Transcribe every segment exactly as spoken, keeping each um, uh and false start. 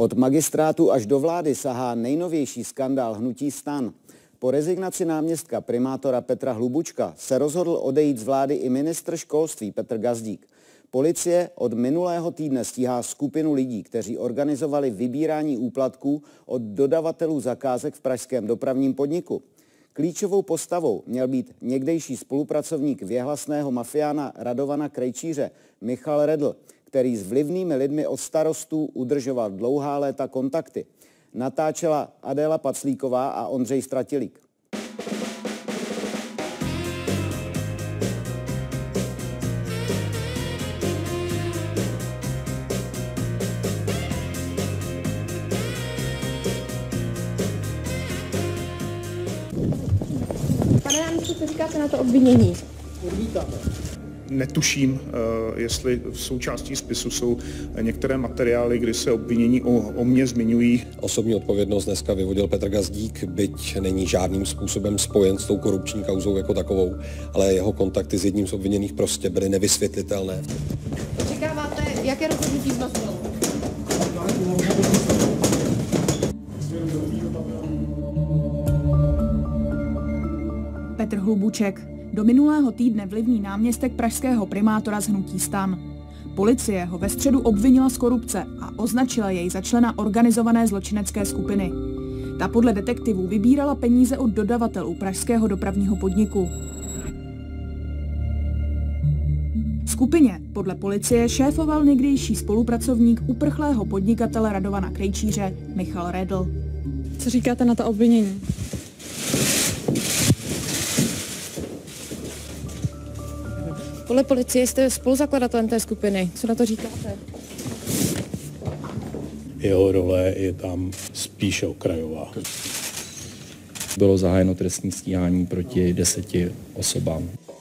Od magistrátu až do vlády sahá nejnovější skandál hnutí STAN. Po rezignaci náměstka primátora Petra Hlubučka se rozhodl odejít z vlády i ministr školství Petr Gazdík. Policie od minulého týdne stíhá skupinu lidí, kteří organizovali vybírání úplatků od dodavatelů zakázek v pražském dopravním podniku. Klíčovou postavou měl být někdejší spolupracovník věhlasného mafiána Radovana Krejčíře Michal Redl, který s vlivnými lidmi od starostů udržoval dlouhá léta kontakty. Natáčela Adéla Paclíková a Ondřej Stratilík. Pane náměstku, co říkáte na to obvinění? Odmítáme. Netuším, jestli v součástí spisu jsou některé materiály, kdy se obvinění o, o mě zmiňují. Osobní odpovědnost dneska vyvodil Petr Gazdík, byť není žádným způsobem spojen s tou korupční kauzou jako takovou, ale jeho kontakty s jedním z obviněných prostě byly nevysvětlitelné. Očekáváte, jaké rozhodnutí z vás bylo? Petr Hlubuček, do minulého týdne vlivný náměstek pražského primátora z hnutí STAN. Policie ho ve středu obvinila z korupce a označila jej za člena organizované zločinecké skupiny. Ta podle detektivů vybírala peníze od dodavatelů pražského dopravního podniku. Skupině podle policie šéfoval někdejší spolupracovník uprchlého podnikatele Radovana Krejčíře Michal Redl. Co říkáte na to obvinění? Podle policie jste spoluzakladatelem té skupiny. Co na to říkáte? Jeho role je tam spíše okrajová. Bylo zahájeno trestní stíhání proti deseti osobám.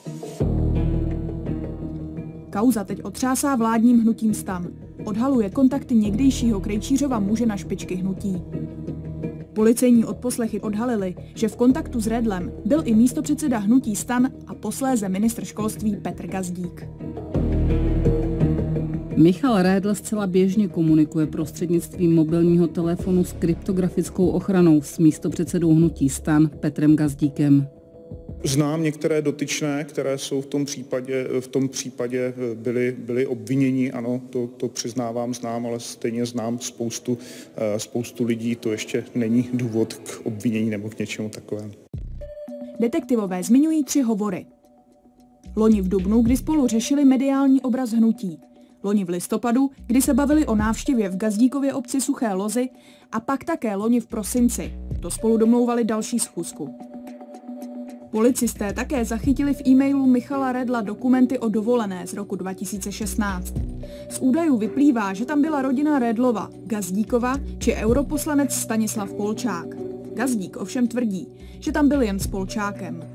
Kauza teď otřásá vládním hnutím STAN. Odhaluje kontakty někdejšího Krejčířova muže na špičky hnutí. Policejní odposlechy odhalily, že v kontaktu s Redlem byl i místopředseda hnutí STAN a posléze ministr školství Petr Gazdík. Michal Redl zcela běžně komunikuje prostřednictvím mobilního telefonu s kryptografickou ochranou s místopředsedou hnutí STAN Petrem Gazdíkem. Znám některé dotyčné, které jsou v tom případě, v tom případě byly, byly obviněni, ano, to, to přiznávám, znám, ale stejně znám spoustu, spoustu lidí, to ještě není důvod k obvinění nebo k něčemu takovému. Detektivové zmiňují tři hovory. Loni v dubnu, kdy spolu řešili mediální obraz hnutí. Loni v listopadu, kdy se bavili o návštěvě v Gazdíkově obci Suché Lozy a pak také loni v prosinci. To spolu domlouvali další schůzku. Policisté také zachytili v e-mailu Michala Redla dokumenty o dovolené z roku dva tisíce šestnáct. Z údajů vyplývá, že tam byla rodina Redlova, Gazdíkova či europoslanec Stanislav Polčák. Gazdík ovšem tvrdí, že tam byl jen s Polčákem.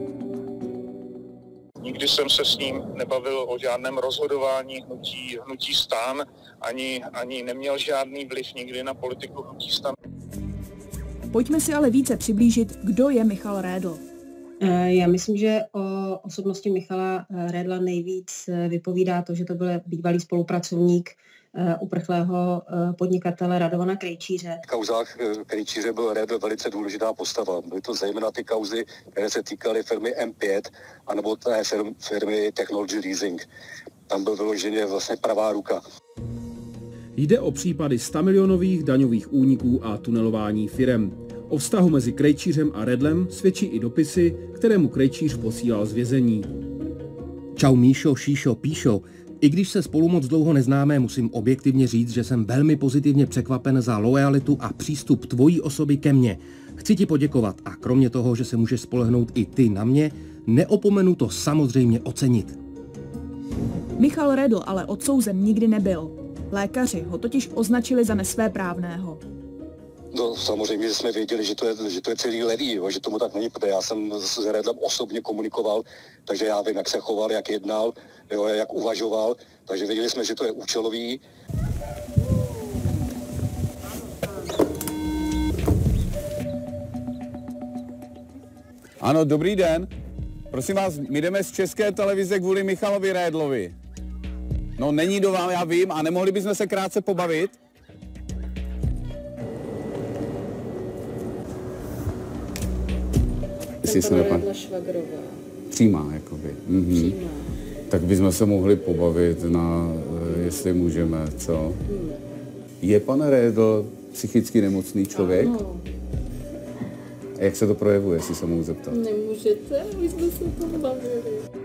Nikdy jsem se s ním nebavil o žádném rozhodování hnutí, hnutí STAN, ani, ani neměl žádný vliv nikdy na politiku hnutí STAN. Pojďme si ale více přiblížit, kdo je Michal Redl. Já myslím, že o osobnosti Michala Redla nejvíc vypovídá to, že to byl bývalý spolupracovník uprchlého podnikatele Radovana Krejčíře. V kauzách Krejčíře byl Redl velice důležitá postava. Byly to zejména ty kauzy, které se týkaly firmy M pět anebo té firmy Technology Leasing. Tam byl vyloženě vlastně pravá ruka. Jde o případy stamilionových daňových úniků a tunelování firem. O vztahu mezi Krejčířem a Redlem svědčí i dopisy, které mu Krejčíř posílal z vězení. Čau Míšo, Šíšo, Píšo. I když se spolu moc dlouho neznáme, musím objektivně říct, že jsem velmi pozitivně překvapen za loajalitu a přístup tvojí osoby ke mně. Chci ti poděkovat a kromě toho, že se můžeš spolehnout i ty na mě, neopomenu to samozřejmě ocenit. Michal Redl ale odsouzen nikdy nebyl. Lékaři ho totiž označili za nesvéprávného. No samozřejmě, že jsme věděli, že to je, že to je celý levý, jo, že tomu tak není, protože já jsem s Redlem osobně komunikoval, takže já vím, jak se choval, jak jednal, jo, jak uvažoval, takže věděli jsme, že to je účelový. Ano, dobrý den. Prosím vás, my jdeme z České televize kvůli Michalovi Redlovi. No není do vám, já vím, a nemohli bychom se krátce pobavit? Jestli se nepam... Švagrová. Přímá, jakoby. Mhm. Přímá. Tak bychom se mohli pobavit na, jestli můžeme, co? Hmm. Je pan Redl psychicky nemocný člověk? Ano. A jak se to projevuje, jestli se mohu zeptat? Nemůžete, my jsme se to bavili.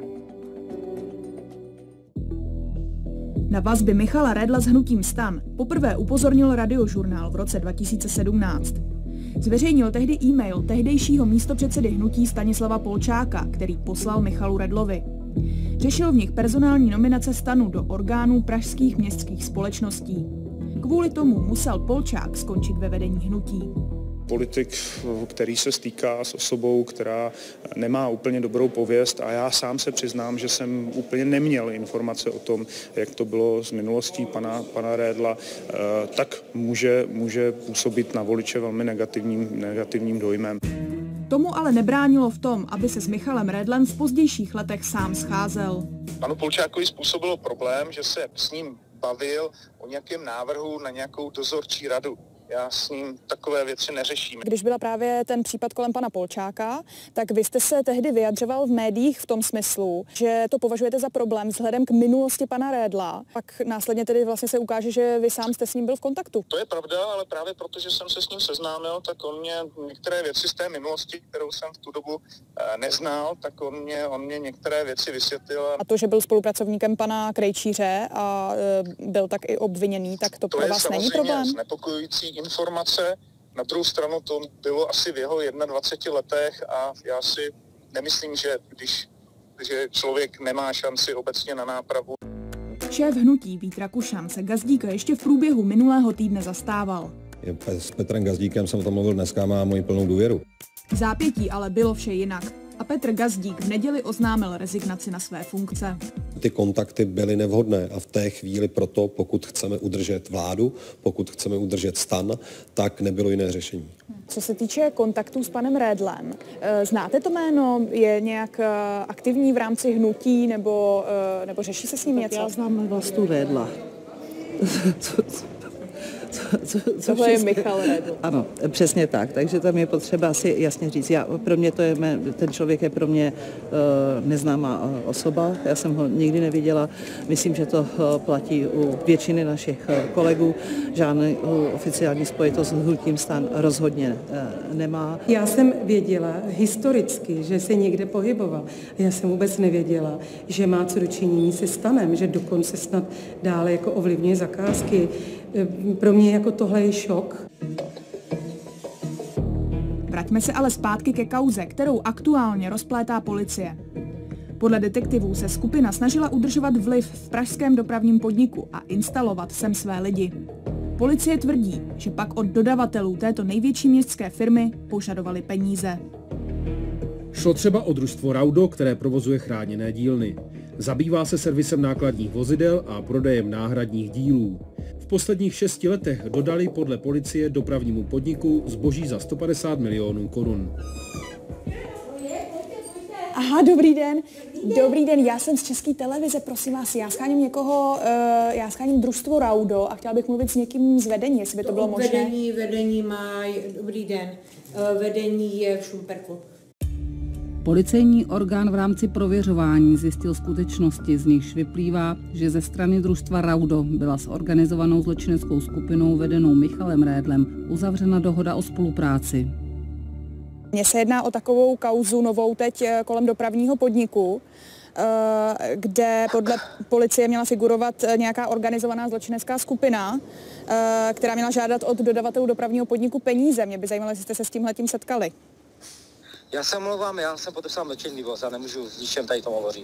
Na vazby Michala Redla s hnutím STAN poprvé upozornil Radiožurnál v roce dva tisíce sedmnáct. Zveřejnil tehdy e-mail tehdejšího místopředsedy hnutí Stanislava Polčáka, který poslal Michalu Redlovi. Řešil v nich personální nominace STANu do orgánů pražských městských společností. Kvůli tomu musel Polčák skončit ve vedení hnutí. Politik, který se stýká s osobou, která nemá úplně dobrou pověst, a já sám se přiznám, že jsem úplně neměl informace o tom, jak to bylo z minulostí pana, pana Redla, tak může, může působit na voliče velmi negativním, negativním dojmem. Tomu ale nebránilo v tom, aby se s Michalem Redlem v pozdějších letech sám scházel. Panu Polčákovi způsobilo problém, že se s ním bavil o nějakém návrhu na nějakou dozorčí radu. Já s ním takové věci neřeším. Když byla právě ten případ kolem pana Polčáka, tak vy jste se tehdy vyjadřoval v médiích v tom smyslu, že to považujete za problém vzhledem k minulosti pana Redla. Pak následně tedy vlastně se ukáže, že vy sám jste s ním byl v kontaktu. To je pravda, ale právě protože jsem se s ním seznámil, tak on mě některé věci z té minulosti, kterou jsem v tu dobu neznal, tak on mě, on mě některé věci vysvětlil. A to, že byl spolupracovníkem pana Krejčíře a byl tak i obviněný, tak to, to pro vás není problém? Znepokojující informace. Na druhou stranu to bylo asi v jeho dvaceti jedné letech a já si nemyslím, že když že člověk nemá šanci obecně na nápravu. Šéf hnutí Vít Rakušan se Gazdíka ještě v průběhu minulého týdne zastával. S Petrem Gazdíkem jsem tam mluvil dneska, má moji plnou důvěru. V zápětí ale bylo vše jinak a Petr Gazdík v neděli oznámil rezignaci na své funkce. Ty kontakty byly nevhodné a v té chvíli proto, pokud chceme udržet vládu, pokud chceme udržet STAN, tak nebylo jiné řešení. Co se týče kontaktů s panem Redlem, znáte to jméno? Je nějak aktivní v rámci hnutí nebo, nebo řeší se s ním něco? Já znám Vlastu Redla. co, Co, co, co je Michal Redl. Ano, přesně tak, takže tam je potřeba si jasně říct. Já, pro mě to je, ten člověk je pro mě uh, neznámá uh, osoba, já jsem ho nikdy neviděla, myslím, že to uh, platí u většiny našich uh, kolegů, žádný uh, oficiální spojitost s hnutím STAN rozhodně uh, nemá. Já jsem věděla historicky, že se někde pohyboval. Já jsem vůbec nevěděla, že má co dočinění se STANem, že dokonce snad dále jako ovlivňuje zakázky. Pro mě jako tohle je šok. Vraťme se ale zpátky ke kauze, kterou aktuálně rozplétá policie. Podle detektivů se skupina snažila udržovat vliv v pražském dopravním podniku a instalovat sem své lidi. Policie tvrdí, že pak od dodavatelů této největší městské firmy požadovali peníze. Šlo třeba o družstvo Raudo, které provozuje chráněné dílny. Zabývá se servisem nákladních vozidel a prodejem náhradních dílů. V posledních šesti letech dodali podle policie dopravnímu podniku zboží za sto padesát milionů korun. Aha, dobrý den. Dobrý den, já jsem z České televize, prosím vás, já scháním někoho, uh, já scháním družstvo Raudo a chtěla bych mluvit s někým z vedení, jestli by to bylo možné. Vedení, vedení má, dobrý den, uh, vedení je v Šumperku. Policejní orgán v rámci prověřování zjistil skutečnosti, z nichž vyplývá, že ze strany družstva Raudo byla s organizovanou zločineckou skupinou vedenou Michalem Redlem uzavřena dohoda o spolupráci. Mně se jedná o takovou kauzu novou teď kolem dopravního podniku, kde podle policie měla figurovat nějaká organizovaná zločinecká skupina, která měla žádat od dodavatelů dopravního podniku peníze. Mě by zajímalo, jestli jste se s tímhletím setkali. Já se mluvám, já jsem podepsal mlčenlivost, já nemůžu s ničem tady tomu hovořit.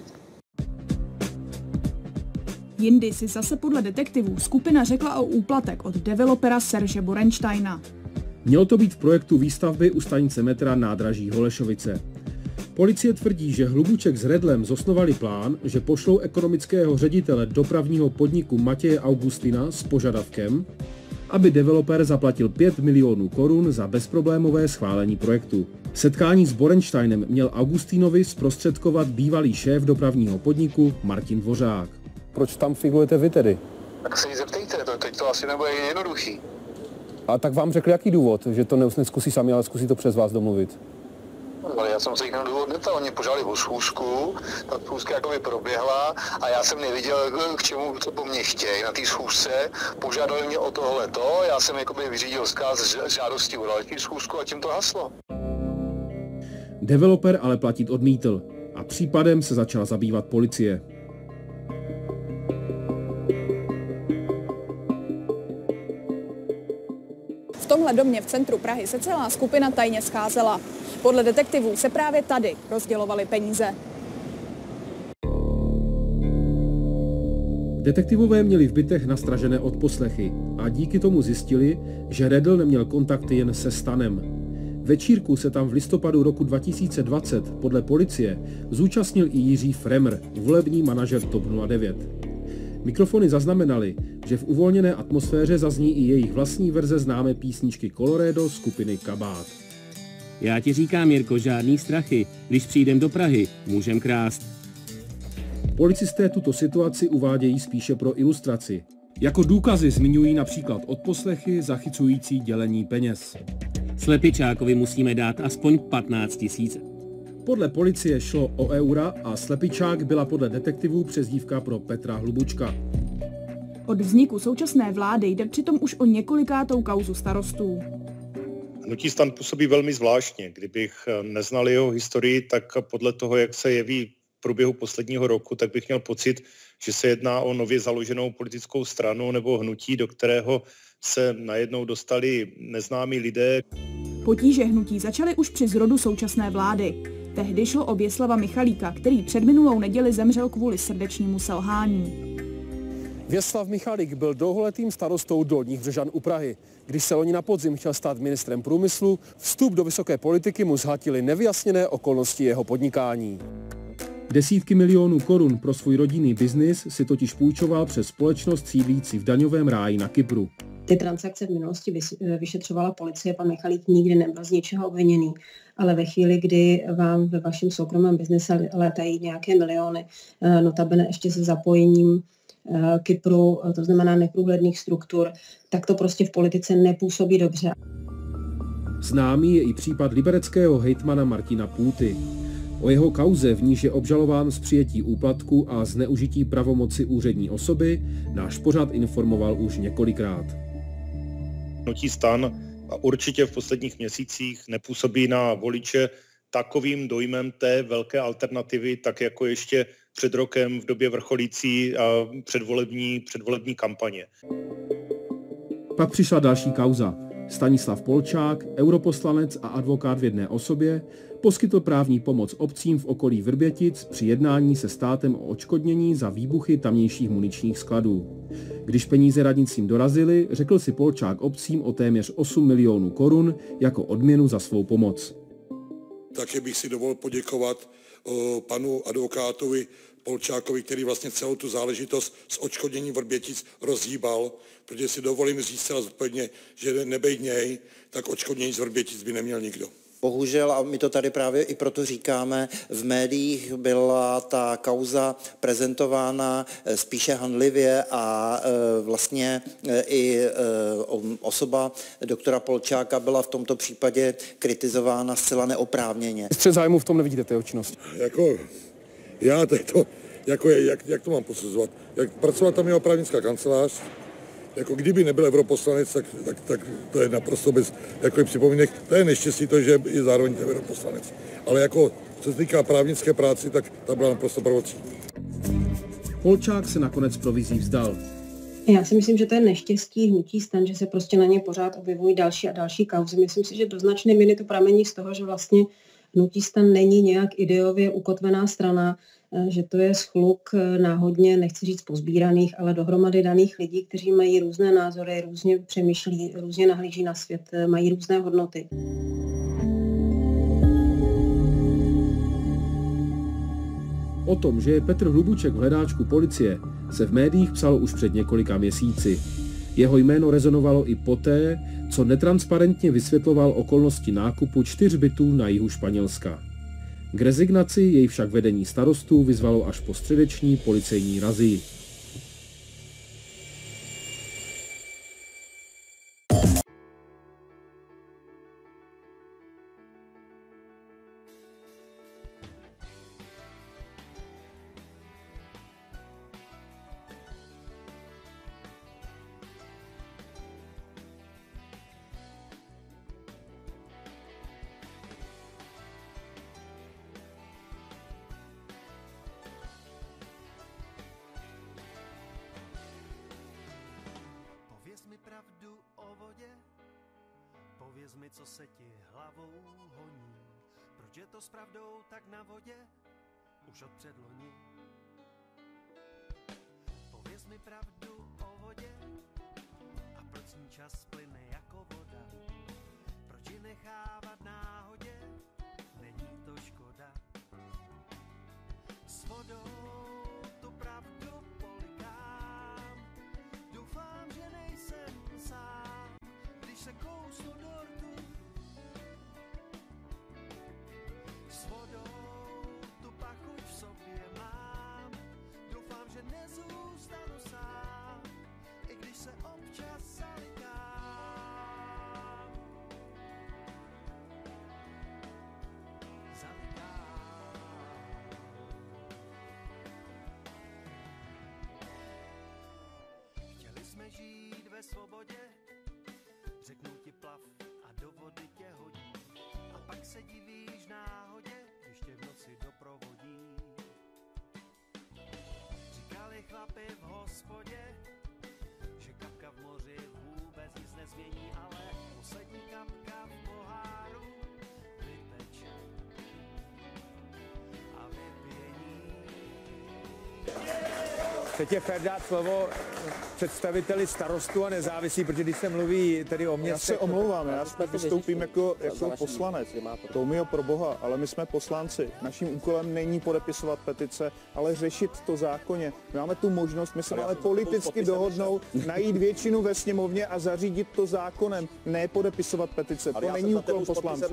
Jindy si zase podle detektivů skupina řekla o úplatek od developera Serže Borensteina. Mělo to být v projektu výstavby u stanice metra nádraží Holešovice. Policie tvrdí, že Hlubuček s Redlem zosnovali plán, že pošlou ekonomického ředitele dopravního podniku Matěje Augustina s požadavkem, aby developer zaplatil pět milionů korun za bezproblémové schválení projektu. Setkání s Borensteinem měl Augustinovi zprostředkovat bývalý šéf dopravního podniku Martin Dvořák. Proč tam figurujete vy tedy? Tak se jí zeptejte, to, teď to asi nebude jednoduchý. A tak vám řekl jaký důvod, že to neskusí sami, ale zkusí to přes vás domluvit? Ale já jsem se jich na důvod neptal, oni požádali o schůzku, ta schůzka jakoby proběhla a já jsem neviděl, k čemu, co po mně chtějí na té schůzce, požádali mě o tohleto, já jsem jakoby vyřídil vzkaz žádosti o další schůzku a tím to haslo. Developer ale platit odmítl a případem se začala zabývat policie. V tomhle domě v centru Prahy se celá skupina tajně scházela. Podle detektivů se právě tady rozdělovaly peníze. Detektivové měli v bytech nastražené odposlechy a díky tomu zjistili, že Redl neměl kontakty jen se Stanem. Večírku se tam v listopadu roku dva tisíce dvacet podle policie zúčastnil i Jiří Fremr, volební manažer TOP nula devět. Mikrofony zaznamenaly, že v uvolněné atmosféře zazní i jejich vlastní verze známé písničky Colorado skupiny Kabát. Já ti říkám, Jirko, žádný strachy. Když přijdem do Prahy, můžem krást. Policisté tuto situaci uvádějí spíše pro ilustraci. Jako důkazy zmiňují například odposlechy zachycující dělení peněz. Slepičákovi musíme dát aspoň patnáct tisíc. Podle policie šlo o eura a Slepičák byla podle detektivů přezdívka pro Petra Hlubučka. Od vzniku současné vlády jde přitom už o několikátou kauzu starostů. Hnutí STAN působí velmi zvláštně. Kdybych neznal jeho historii, tak podle toho, jak se jeví v průběhu posledního roku, tak bych měl pocit, že se jedná o nově založenou politickou stranu nebo hnutí, do kterého se najednou dostali neznámí lidé. Potíže hnutí začaly už při zrodu současné vlády. Tehdy šlo o Věslava Michalíka, který před minulou neděli zemřel kvůli srdečnímu selhání. Věslav Michalík byl dlouholetým starostou Dolních Břežan u Prahy. Když se loni na podzim chtěl stát ministrem průmyslu, vstup do vysoké politiky mu zhatily nevyjasněné okolnosti jeho podnikání. Desítky milionů korun pro svůj rodinný biznis si totiž půjčoval přes společnost sídlící v daňovém ráji na Kypru. Ty transakce v minulosti vyšetřovala policie, pan Michalík nikdy nebyl z ničeho obviněný, ale ve chvíli, kdy vám ve vašem soukromém biznise létají nějaké miliony, notabene ještě se zapojením Kypru, to znamená neprůhledných struktur, tak to prostě v politice nepůsobí dobře. Známý je i případ libereckého hejtmana Martina Půty. O jeho kauze, v níž je obžalován z přijetí úplatku a zneužití pravomoci úřední osoby, náš pořad informoval už několikrát. Hnutí STAN a určitě v posledních měsících nepůsobí na voliče takovým dojmem té velké alternativy, tak jako ještě před rokem v době vrcholící a předvolební, předvolební kampaně. Pak přišla další kauza. Stanislav Polčák, europoslanec a advokát v jedné osobě, poskytl právní pomoc obcím v okolí Vrbětic při jednání se státem o odškodnění za výbuchy tamnějších muničních skladů. Když peníze radnicím dorazily, řekl si Polčák obcím o téměř osm milionů korun jako odměnu za svou pomoc. Také bych si dovolil poděkovat o, panu advokátovi Polčákovi, který vlastně celou tu záležitost s odškodněním Vrbětic rozhýbal, protože si dovolím říct zcela zodpovědně, že nebejt něj, tak odškodnění z Vrbětic by neměl nikdo. Bohužel, a my to tady právě i proto říkáme, v médiích byla ta kauza prezentována spíše hanlivě a vlastně i osoba doktora Polčáka byla v tomto případě kritizována zcela neoprávněně. Střet zájmu v tom nevidíte té činnosti? Jako, já to, jako, jak, jak to mám posuzovat? Jak pracovat tam jeho právnická kancelář? Jako kdyby nebyl europoslanec, tak, tak, tak to je naprosto bez jako připomínek. To je neštěstí to, že je zároveň europoslanec. Ale jako co se týká právnické práci, tak ta byla naprosto prvotní. Polčák se nakonec provizí vzdal. Já si myslím, že to je neštěstí hnutí STAN, že se prostě na ně pořád objevují další a další kauzy. Myslím si, že do značné míry to pramení z toho, že vlastně hnutí STAN není nějak ideově ukotvená strana, že to je shluk náhodně, nechci říct pozbíraných, ale dohromady daných lidí, kteří mají různé názory, různě přemýšlí, různě nahlíží na svět, mají různé hodnoty. O tom, že je Petr Hlubuček v hledáčku policie, se v médiích psalo už před několika měsíci. Jeho jméno rezonovalo i poté, co netransparentně vysvětloval okolnosti nákupu čtyř bytů na jihu Španělska. K rezignaci jej však vedení starostů vyzvalo až po středeční policejní razii. pravdu o vodě, pověz mi, co se ti hlavou honí. Proč je to s pravdou tak na vodě, už od předloni. Pověz mi pravdu o vodě, a proč ní čas plyne jako voda. Proč ji nechávat náhodě, není to škoda. S vodou tu pravdu polikám, doufám, že nejsem sám, když se kousnu do rtu. S vodou tu pachuť v sobě mám, doufám, že nezůstanu sám, i když se občas zalikám. Zalikám. Chtěli jsme žít ve svobodě, řeknou ti plav a do vody tě hodí. A pak se divíš náhodě, když tě v noci doprovodí. Říkali chlapi v hospodě, že kapka v moři vůbec nic nezmění, ale poslední kapka v poháru vyteče a vypění. Teď je fér dát slovo představiteli Starostů a nezávislí, protože když se mluví tedy o mě... Já se omlouvám, já snad vystoupím jako, jako poslanec. Tomio, pro boha, ale my jsme poslanci. Naším úkolem není podepisovat petice, ale řešit to zákonně. My máme tu možnost, my se máme politicky dohodnout, najít většinu ve sněmovně a zařídit to zákonem, ne podepisovat petice. To není úkol poslanců.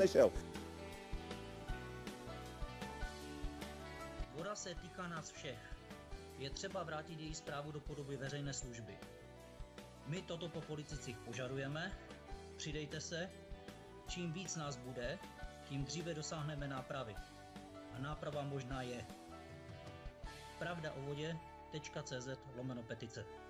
Voda se týká nás všech. Je třeba vrátit její správu do podoby veřejné služby. My toto po politicích požadujeme, přidejte se, čím víc nás bude, tím dříve dosáhneme nápravy. A náprava možná je. Pravda o vodě tečka cé zet lomeno petice.